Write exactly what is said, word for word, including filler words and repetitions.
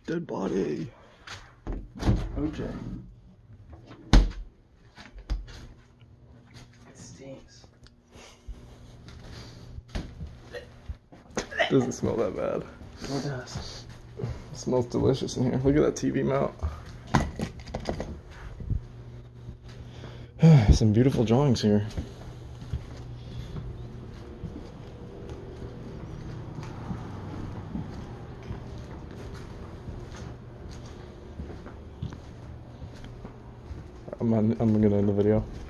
Dead body. O J. It stinks. Doesn't smell that bad. It does. It smells delicious in here. Look at that T V mount. Some beautiful drawings here. I'm, on, I'm gonna end the video.